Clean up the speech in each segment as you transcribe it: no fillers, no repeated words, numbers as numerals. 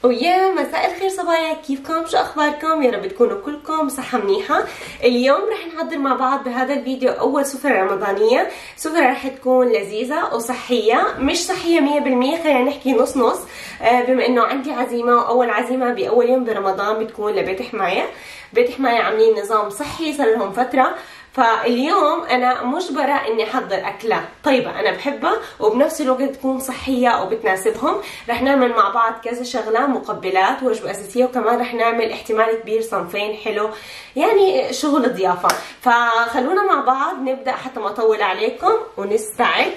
ويا مساء الخير صبايا، كيفكم؟ شو اخباركم؟ يا رب تكونوا كلكم صحة منيحة. اليوم رح نحضر مع بعض بهذا الفيديو اول سفرة رمضانية. سفرة رح تكون لذيذة وصحية، مش صحية 100%، خلينا نحكي نص نص، بما انه عندي عزيمة، واول عزيمة باول يوم برمضان بتكون لبيت حماية. بيت حماية عاملين نظام صحي صار لهم فترة، فاليوم انا مجبره اني احضر اكله طيبه انا بحبها وبنفس الوقت تكون صحيه وبتناسبهم. رح نعمل مع بعض كذا شغله، مقبلات، وجبه اساسيه، وكمان رح نعمل احتمال كبير صنفين حلو، يعني شغل ضيافه. فخلونا مع بعض نبدا حتى ما اطول عليكم ونستعد.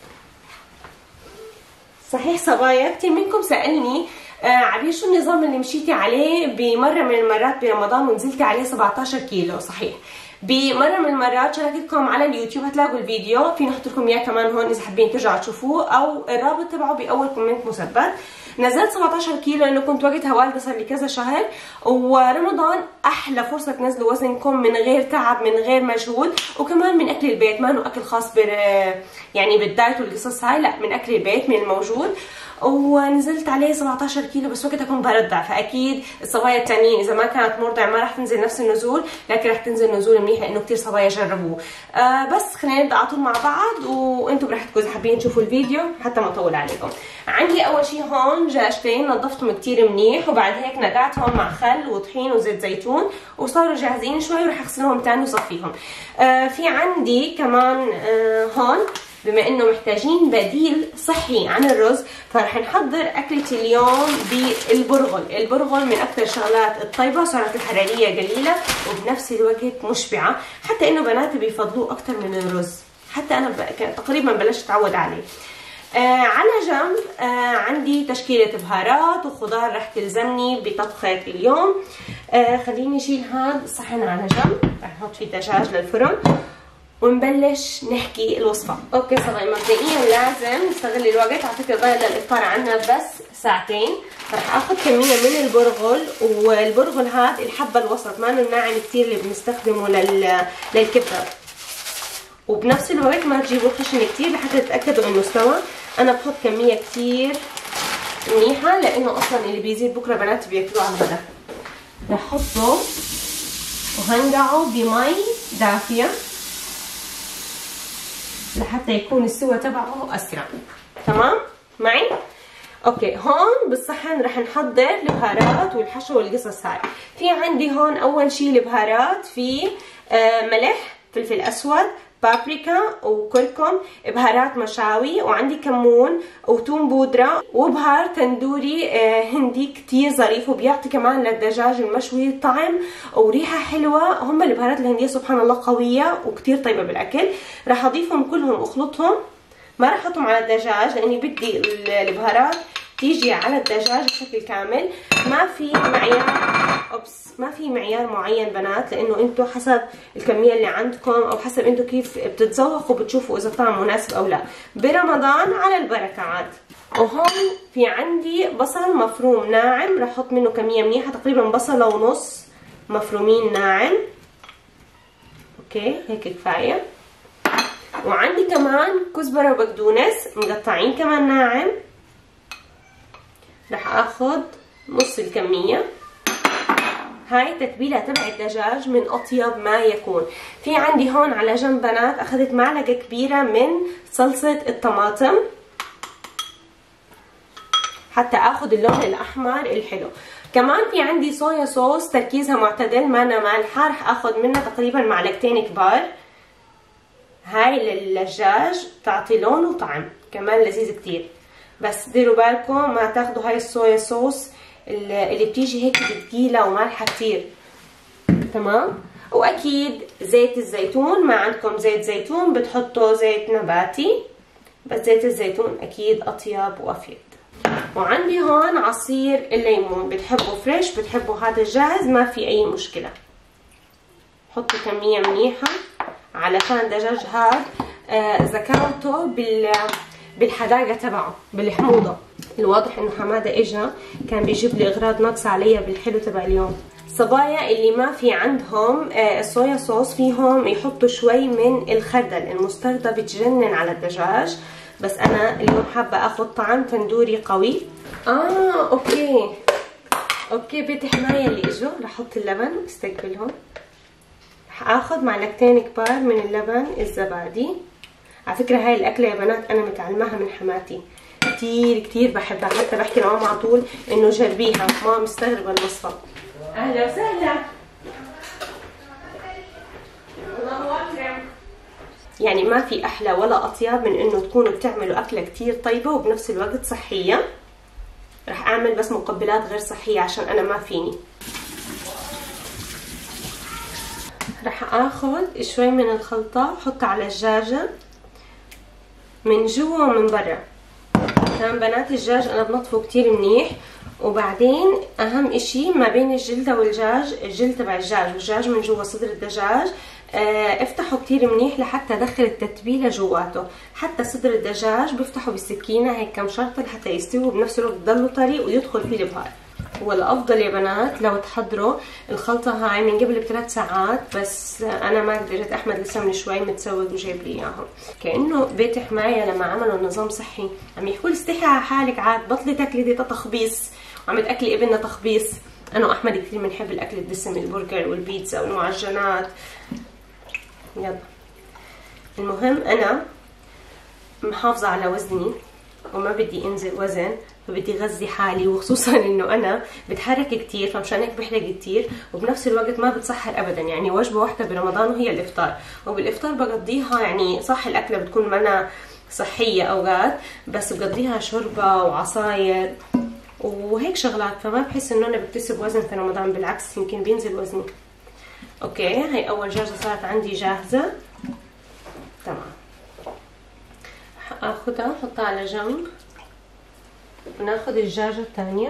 صحيح صبايا، كثير منكم سالني عبير شو النظام اللي مشيتي عليه بمره من المرات برمضان ونزلتي عليه 17 كيلو. صحيح، بمره من المرات شاركتكم على اليوتيوب، هتلاقوا الفيديو، في نحط لكم اياه كمان هون اذا حابين ترجعوا تشوفوه، او الرابط تبعه باول كومنت مثبت. نزلت 17 كيلو لانه كنت وقتها والده صار لي كذا شهر، ورمضان احلى فرصه تنزلوا وزنكم من غير تعب، من غير مجهود، وكمان من اكل البيت، ما انه اكل خاص يعني بالدايت والقصص هاي، لا، من اكل البيت، من الموجود. ونزلت عليه 17 كيلو، بس وقتها كنت برضع، فاكيد الصبايا الثانيين اذا ما كانت مرضعه ما راح تنزل نفس النزول، لكن راح تنزل نزول منيح لانه كثير صبايا جربوه. بس خلينا نبدا على طول مع بعض، وانتم براحتكم اذا حابين تشوفوا الفيديو حتى ما اطول عليكم. عندي اول شيء هون دجاجتين نظفتهم كثير منيح، وبعد هيك نقعتهم مع خل وطحين وزيت زيتون، وصاروا جاهزين شوي، وراح اغسلهم ثاني وصفيهم. في عندي كمان هون، بما انه محتاجين بديل صحي عن الرز، فرح نحضر اكلة اليوم بالبرغل. البرغل من اكثر الشغلات الطيبة، سعرات الحرارية قليلة وبنفس الوقت مشبعة، حتى انه بناتي بيفضلوه اكثر من الرز، حتى انا تقريبا بلشت اتعود عليه. على جنب عندي تشكيلة بهارات وخضار رح تلزمني بطبخة اليوم. خليني اشيل هذا الصحن على جنب، رح نحط فيه دجاج للفرن ونبلش نحكي الوصفة. اوكي صبايا، مبدئيا لازم نستغل الوقت، على فكرة ضايل للافطار عنا بس ساعتين، فرح اخذ كمية من البرغل، والبرغل هذا الحبة الوسط، ما الناعم كثير اللي بنستخدمه للكبة، وبنفس الوقت ما تجيبوا خشن كثير لحتى تتأكدوا انه استوى. انا بحط كمية كثير منيحة لانه اصلا اللي بيزيد بكرة بناتي بياكلوه على الغداء. رح احطه وهنقعه بمي دافية لحتى يكون السوى تبعه اسرع. تمام معي؟ اوكي، هون بالصحن رح نحضر البهارات والحشو والقصص هاي. في عندي هون اول شيء البهارات، في ملح، فلفل اسود، بابريكا وكركم، بهارات مشاوي، وعندي كمون وتوم بودرة، وبهار تندوري هندي كتير ظريف، وبيعطي كمان للدجاج المشوي طعم وريحة حلوة. هم البهارات الهندية سبحان الله قوية وكتير طيبة بالاكل. راح اضيفهم كلهم واخلطهم، ما راح احطهم على الدجاج لاني بدي البهارات تيجي على الدجاج بشكل كامل. ما في معيار معين بنات، لانه انتم حسب الكميه اللي عندكم، او حسب انتم كيف بتتذوقوا بتشوفوا اذا الطعم مناسب او لا. برمضان على البركه عاد. وهون في عندي بصل مفروم ناعم، رح احط منه كميه منيحه، تقريبا بصله ونص مفرومين ناعم. اوكي هيك كفايه. وعندي كمان كزبره وبقدونس مقطعين كمان ناعم، رح اخذ نص الكميه. هاي تتبيله تبع الدجاج من اطيب ما يكون. في عندي هون على جنب بنات اخذت معلقه كبيره من صلصه الطماطم حتى اخذ اللون الاحمر الحلو. كمان في عندي صويا صوص تركيزها معتدل، ما أنا مالحه، رح اخذ منها تقريبا معلقتين كبار. هاي للدجاج تعطي لون وطعم كمان لذيذ كتير، بس ديروا بالكم ما تاخذوا هاي الصويا صوص اللي بتيجي هيك ثقيله ومالحه كتير. تمام. واكيد زيت الزيتون، ما عندكم زيت زيتون بتحطوا زيت نباتي، بس زيت الزيتون اكيد اطيب وافيد. وعندي هون عصير الليمون، بتحبوا فريش بتحبوا هذا الجاهز ما في اي مشكله. حطوا كميه منيحه علشان الدجاج هذا ذكرته بالحداقه تبعه، بالحموضه. الواضح انه حماده اجا كان بيجيب لي اغراض ناقصه عليا بالحلو تبع اليوم. صبايا اللي ما في عندهم الصويا صوص، فيهم يحطوا شوي من الخردل المستردة، بتجنن على الدجاج، بس انا اليوم حابه اخذ طعم تندوري قوي. اوكي اوكي بيت حماية اللي اجوا رح احط اللبن واستقبلهم. رح اخذ معلقتين كبار من اللبن الزبادي. على فكرة هاي الاكلة يا بنات انا متعلماها من حماتي، كتير كتير بحبها، حتى بحكي لماما على طول انه جربيها، ماما مستغربة الوصفة. اهلا وسهلا. الله اكرم. يعني ما في احلى ولا اطيب من انه تكونوا بتعملوا اكلة كتير طيبة وبنفس الوقت صحية. رح اعمل بس مقبلات غير صحية عشان انا ما فيني. رح اخذ شوي من الخلطة واحطها على الدجاجة من جوا ومن برا. تمام بنات، الدجاج انا بنظفه كتير منيح، وبعدين اهم اشي ما بين الجلدة والدجاج، الجلد تبع الدجاج والدجاج من جوا صدر الدجاج افتحه كتير منيح لحتى ادخل التتبيلة جواته. حتى صدر الدجاج بفتحه بالسكينة هيك كم شرطة لحتى يستوي وبنفس الوقت يضله طري ويدخل فيه البهار. والافضل يا بنات لو تحضروا الخلطة هاي من قبل ب3 ساعات، بس انا ما قدرت، احمد لسه من شوي متسوق وجايب لي اياهم. كانه بيت حماية لما عملوا نظام صحي عم يحكوا لي استحي على حالك عاد، بطلي تاكلي دي تخبيص، وعم تاكلي ابننا تخبيص. انا واحمد كثير بنحب الاكل الدسم، البرجر والبيتزا والمعجنات. يلا المهم انا محافظة على وزني وما بدي انزل وزن، فبدي غذي حالي، وخصوصا انه انا بتحرك كتير فمشان هيك بحرق كتير، وبنفس الوقت ما بتسحر ابدا. يعني وجبه واحده برمضان وهي الافطار، وبالافطار بقضيها يعني صح الاكله بتكون منا صحيه اوقات، بس بقضيها شوربه وعصاير وهيك شغلات، فما بحس انه انا بكتسب وزن في رمضان، بالعكس يمكن بينزل وزني. اوكي هاي اول دجاجه صارت عندي جاهزه. تمام اخذها احطها على جنب، وناخذ الدجاجه الثانيه.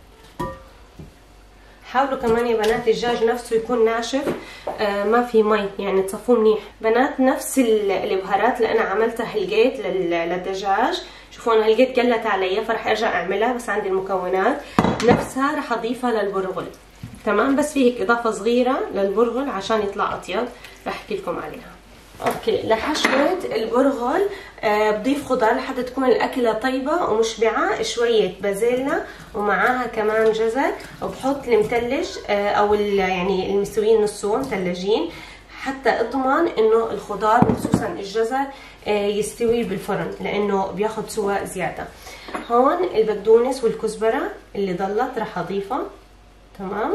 حاولوا كمان يا بنات الدجاج نفسه يكون ناشف، ما في مي، يعني تصفوه منيح. بنات نفس البهارات اللي انا عملتها هلقيت للدجاج، شوفوا انا هلقيت قلت علي فرح ارجع اعملها، بس عندي المكونات نفسها رح اضيفها للبرغل. تمام بس في هيك اضافه صغيره للبرغل عشان يطلع اطيب، رح احكي لكم عليها. اوكي لحشوة البرغل بضيف خضار لحتى تكون الاكله طيبه ومشبعه، شويه بازيلا ومعاها كمان جزر، وبحط المثلج او يعني المستويين نصهم مثلجين حتى اضمن انه الخضار وخصوصا الجزر يستوي بالفرن لانه بياخد سوا زياده. هون البقدونس والكزبره اللي ضلت راح اضيفها. تمام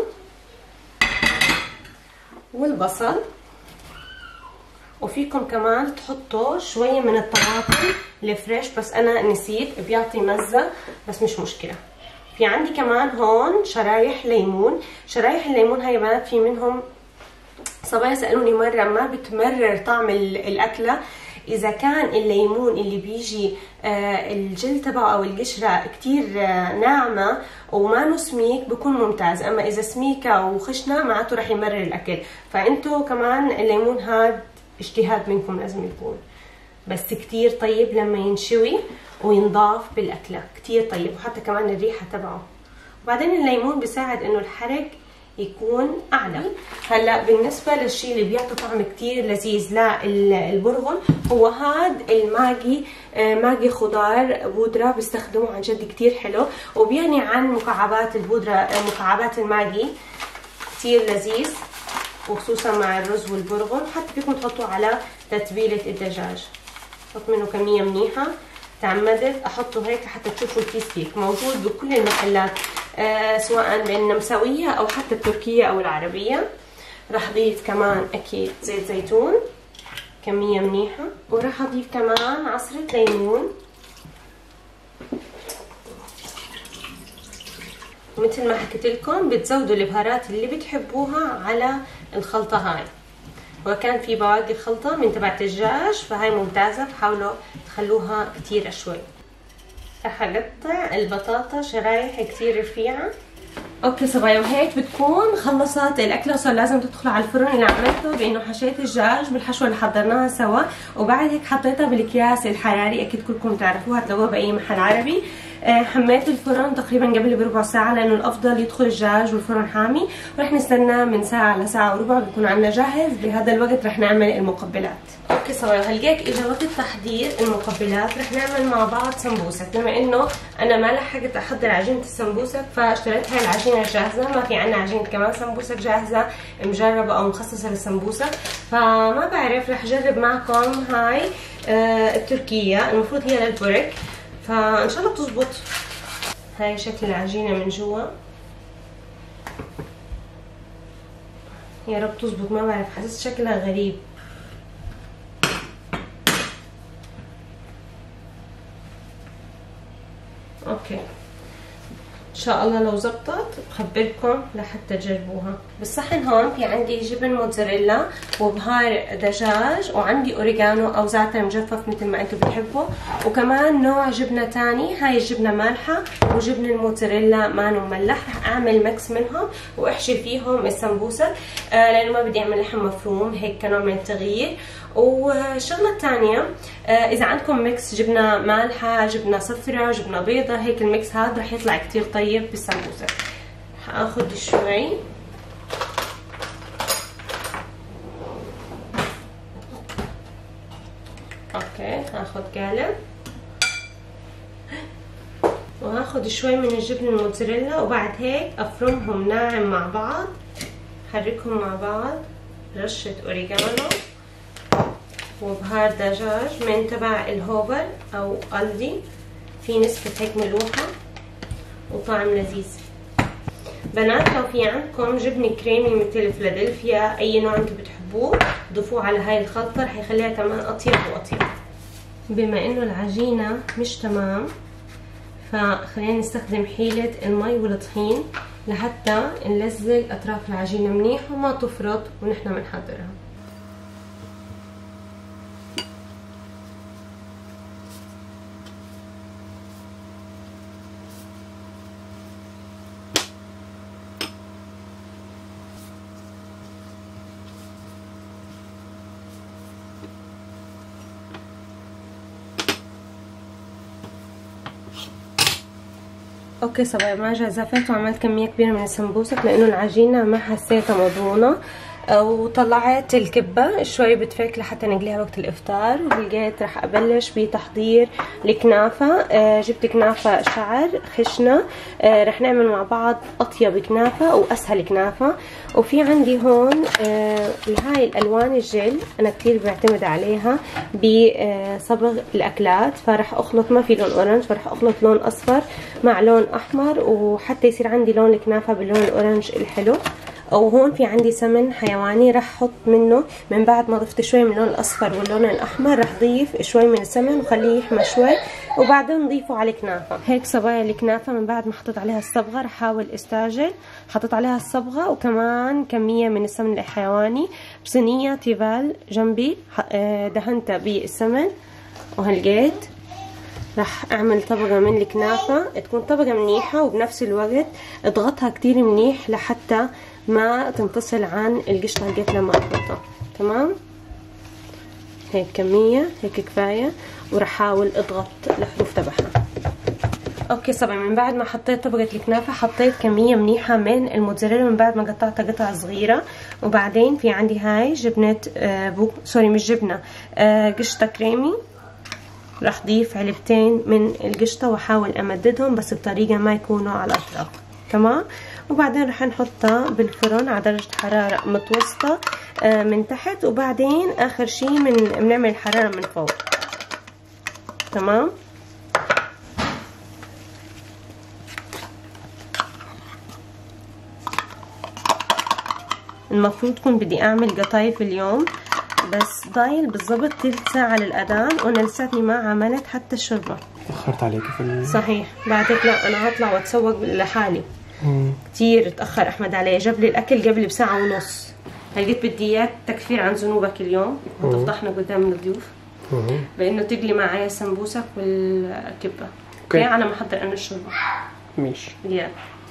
والبصل، وفيكم كمان تحطوا شويه من الطماطم الفريش بس انا نسيت، بيعطي مزه بس مش مشكله. في عندي كمان هون شرايح ليمون. شرايح الليمون هاي بنات في منهم صبايا سالوني مره ما بتمرر طعم الاكله اذا كان الليمون اللي بيجي الجلد تبعه او القشره كتير ناعمه وما سميك بكون ممتاز، اما اذا سميكه وخشنه معناته رح يمرر الاكل. فانتو كمان الليمون هاد اجتهاد منكم لازم يكون، بس كتير طيب لما ينشوي وينضاف بالاكله، كتير طيب، وحتى كمان الريحه تبعه. وبعدين الليمون بيساعد انه الحرق يكون اعلى. هلا بالنسبه للشيء اللي بيعطي طعم كتير لذيذ للبرغل هو هاد الماجي، ماجي خضار بودره بيستخدموه عن جد كتير حلو، وبيعني عن مكعبات البودره، مكعبات الماجي كتير لذيذ وخصوصا مع الرز والبرغل. حتى فيكم تحطوه على تتبيله الدجاج، حط منه كميه منيحه. تعمدت احطه هيك حتى تشوفوا الكيس كيف موجود بكل المحلات، سواء بالنمساويه او حتى التركيه او العربيه. راح اضيف كمان اكيد زيت زيتون كميه منيحه، وراح اضيف كمان عصره ليمون. ومثل ما حكيت لكم بتزودوا البهارات اللي بتحبوها على الخلطه هاي، وكان في بواقي خلطه من تبعت الدجاج فهاي ممتازه، فحاولوا تخلوها كتير شوي. رح اقطع البطاطا شرايح كتير رفيعه. اوكي صبايا وهيك بتكون خلصت الاكله، وصار لازم تدخل على الفرن. اللي عملته بانه حشيت الدجاج بالحشوه اللي حضرناها سوا، وبعد هيك حطيتها بالاكياس الحراري، اكيد كلكم تعرفوها تلاقوها باي محل عربي. حميت الفرن تقريبا قبل بربع ساعه لانه الافضل يدخل الدجاج والفرن حامي، ورح نستناه من ساعه لساعه وربع بيكون عندنا جاهز. بهذا الوقت رح نعمل المقبلات. اوكي صبايا، هلقيك اجى وقت تحضير المقبلات. رح نعمل مع بعض سمبوسك. بما انه انا ما لحقت احضر عجينه السمبوسك فاشتريت هاي العجينه جاهزه، ما في عندنا عجينه كمان سمبوسك جاهزه مجربه او مخصصه للسمبوسك، فما بعرف رح اجرب معكم هاي التركيه، المفروض هي للبرك، فان شاء الله بتزبط. هاي شكل العجينه من جوا، يا رب تزبط. ما بعرف، حسيت شكلها غريب. اوكي ان شاء الله لو زبطت بخبركم لحتى تجربوها. بالصحن هون في عندي جبن موتزاريلا وبهار دجاج، وعندي اوريجانو او زعتر مجفف مثل ما انتم بتحبوا، وكمان نوع جبنه ثاني. هاي الجبنه مالحه وجبن الموتزاريلا مانو مملح. رح اعمل ميكس منهم واحشي فيهم السمبوسه لانه ما بدي اعمل لحم مفروم، هيك كنوع من التغيير. والشغله الثانيه اذا عندكم ميكس جبنه مالحه، جبنه صفراء، جبنه بيضاء، هيك الميكس هذا رح يطلع كتير طيب بالسمبوسه. هاخذ شوي اوكي، هاخذ قالب وهاخذ شوي من الجبن الموتزاريلا، وبعد هيك افرمهم ناعم مع بعض، حركهم مع بعض، رشه اوريجانو وبهار دجاج من تبع الهوبر او الدي، في نسبة هيك ملوحة وطعم لذيذ. بنات لو في عندكم جبنة كريمي مثل فيلادلفيا، اي نوع انتم بتحبوه ضيفوه على هاي الخلطة، رح يخليها كمان اطيب واطيب. بما انه العجينة مش تمام فخلينا نستخدم حيلة المي والطحين لحتى نلزق اطراف العجينة منيح وما تفرط ونحن بنحضرها. اوكي صبايا، ما جازفت وعملت كميه كبيره من السمبوسك لانه العجينه ما حسيتها مضمونه، وطلعت الكبه شوي بتفك لحتى نقليها وقت الافطار. ولقيت رح ابلش بتحضير الكنافه. جبت كنافه شعر خشنه، رح نعمل مع بعض اطيب كنافه واسهل كنافه. وفي عندي هون هاي الالوان الجل، انا كثير بعتمد عليها بصبغ الاكلات، فرح اخلط، ما في لون اورنج فرح اخلط لون اصفر مع لون احمر وحتى يصير عندي لون الكنافه باللون الاورنج الحلو. وهون في عندي سمن حيواني رح احط منه من بعد ما ضفت شوي من اللون الاصفر واللون الاحمر، رح ضيف شوي من السمن وخليه يحمى شوي وبعدين نضيفه على الكنافه. هيك صبايا الكنافه من بعد ما حطيت عليها الصبغه رح احاول استعجل، حطيت عليها الصبغه وكمان كميه من السمن الحيواني بصينيه تيفال جنبي دهنتها بالسمن. وهلقيت رح اعمل طبقة من الكنافة تكون طبقة منيحة وبنفس الوقت اضغطها كتير منيح لحتى ما تنفصل عن القشطة لقيت لما احطها. تمام، هيك كمية هيك كفاية، ورح احاول اضغط الحروف تبعها. اوكي صبايا، من بعد ما حطيت طبقة الكنافة حطيت كمية منيحة من الموتزاريلا من بعد ما قطعتها قطع صغيرة. وبعدين في عندي هاي جبنة سوري مش جبنة، قشطة كريمي، راح اضيف علبتين من القشطة واحاول امددهم بس بطريقة ما يكونوا على الاطراف. تمام، وبعدين راح نحطها بالفرن على درجة حرارة متوسطة من تحت، وبعدين اخر شي بنعمل الحرارة من فوق. تمام، المفروض تكون بدي اعمل قطايف اليوم بس ضايل بالضبط تلت ساعة للأذان وأنا لساتني ما عملت حتى الشوربة. تأخرت عليكي في صحيح، بعدك لا أنا هطلع وأتسوق لحالي. كتير تأخر أحمد علي، جاب لي الأكل قبل بساعة ونص. هلقيت بدي إياك تكفير عن ذنوبك اليوم وتفضحنا قدام الضيوف بإنه تقلي معايا السمبوسك والكبة. اوكي أنا محضر أنا الشوربة. ماشي يلا.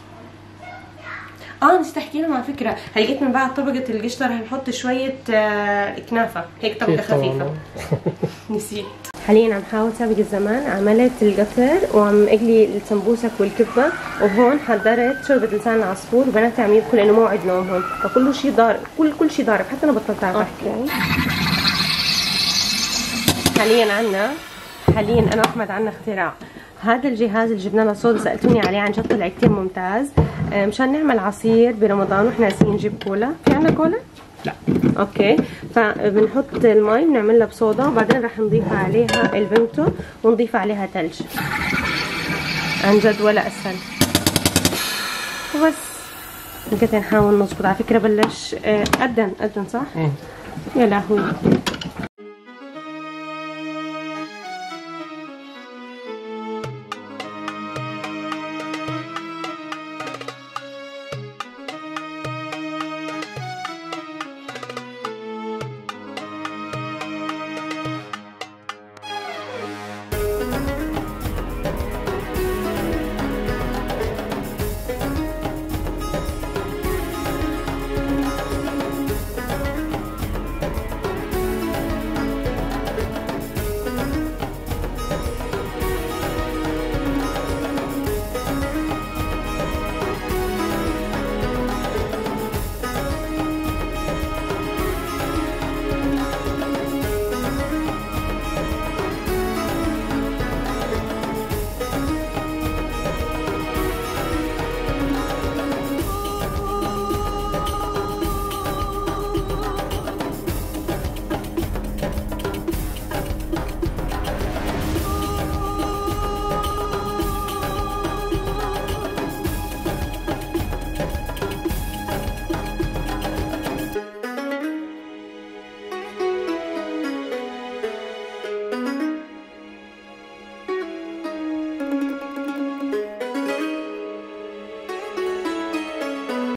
نسيت احكي لهم على فكره، هلقيت من بعد طبقه القشطه رح نحط شويه كنافه هيك طبقه خفيفه. نسيت. حاليا عم حاول سابق الزمان، عملت القطر وعم اقلي السمبوسك والكبه، وهون حضرت شوربه لسان العصفور، وبناتي عم يبكوا لانه موعد نومهم، فكل شيء ضارب، كل شيء ضارب، حتى انا بطلت اعرف احكي. حاليا انا واحمد عنا اختراع. هذا الجهاز اللي جبنا له صودا، سالتوني عليه عن جد طلع كثير ممتاز، مشان نعمل عصير برمضان واحنا ناسيين نجيب كولا. في عنا كولا؟ لا. اوكي، فبنحط المي بنعملها بصودا، وبعدين رح نضيف عليها الفيمتو ونضيف عليها ثلج. عن جد ولا اسهل. وبس هيك نحاول نظبط. على فكره بلش اذن صح؟ يا لهوي.